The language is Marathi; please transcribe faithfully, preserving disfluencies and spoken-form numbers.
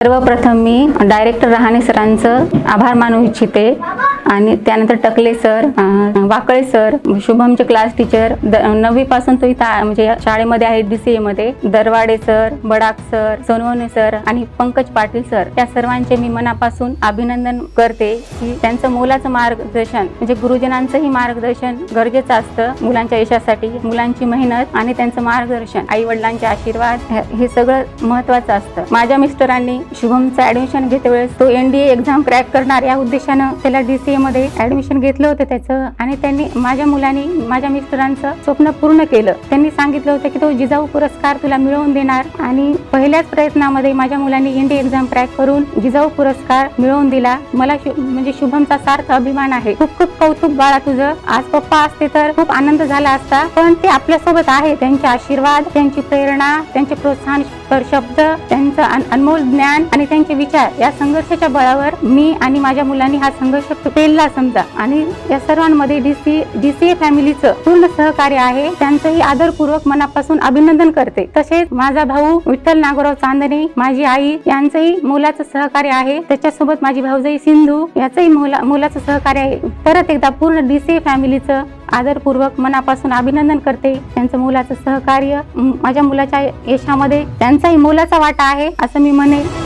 सर्वप्रथम मी डायरेक्टर रहाणे सरांचं आभार मानू इच्छिते आणि त्यानंतर टकले सर, वाकळे सर, शुभमचे क्लास टीचर, नववी पासून तो इथं म्हणजे शाळेमध्ये आहे डीसीए मध्ये, Darwade sir, Badak sir, Sonawane sir आणि पंकज पाटील सर, या सर्वांचे मी मनापासून अभिनंदन करते की त्यांचं मोलाचं मार्गदर्शन म्हणजे गुरुजनांचंही मार्गदर्शन गरजेचं असतं मुलांच्या यशासाठी. मुलांची मेहनत आणि त्यांचं मार्गदर्शन, आई वडिलांचे आशीर्वाद हे सगळं महत्वाचं असतं. माझ्या मिस्टरांनी शुभमचं ऍडमिशन घेते वेळेस तो एनडीए एक्झाम क्रॅक करणार या उद्देशानं त्याला डीसीए मध्ये ऍडमिशन घेतलं होतं त्याचं, आणि त्यांनी माझ्या मुलांनी माझ्या मिस्टरांचं स्वप्न पूर्ण केलं. त्यांनी सांगितलं होतं की तो जिजाऊ पुरस्कार तुला मिळवून देणार, आणि पहिल्याच प्रयत्नामध्ये माझ्या मुलांनी एनडीए एक्झाम क्रॅक करून जिजाऊ पुरस्कार मिळवून दिला. मला म्हणजे शुभमचा सार्थ अभिमान आहे. खूप खूप कौतुक बाळा तुझं. आज पप्पा असते तर खूप आनंद झाला असता, पण ते आपल्या सोबत आहे. त्यांचे आशीर्वाद, त्यांची प्रेरणा, त्यांचे प्रोत्साहन शब्द, त्यांचं अनमोल ज्ञान आणि त्यांचे विचार या संघर्षाच्या बळावर मी आणि माझ्या मुलांनी हा संघर्ष पेलला समजा. आणि या सर्वांमध्ये डीसी डीसीए फॅमिलीचं पूर्ण सहकार्य आहे. त्यांचंही आदरपूर्वक मनापासून अभिनंदन करते. तसेच माझा भाऊ विठ्ठल नागोराव चांदणे, माझी आई यांचंही मोलाचं सहकार्य आहे. त्याच्यासोबत माझी भाऊजाई सिंधू याचंही मोला मोलाचं सहकार्य आहे. परत एकदा पूर्ण डीसीए फॅमिलीचं आदरपूर्वक मनापासून अभिनंदन करते. त्यांचं मोलाचं सहकार्य माझ्या मुलाच्या यशामध्ये त्यांचाही मोलाचा वाटा आहे असं मी म्हणेन.